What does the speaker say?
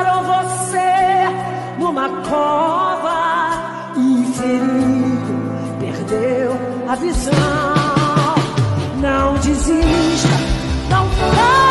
encontraram você numa cova e ferido perdeu a visão. Não desista, não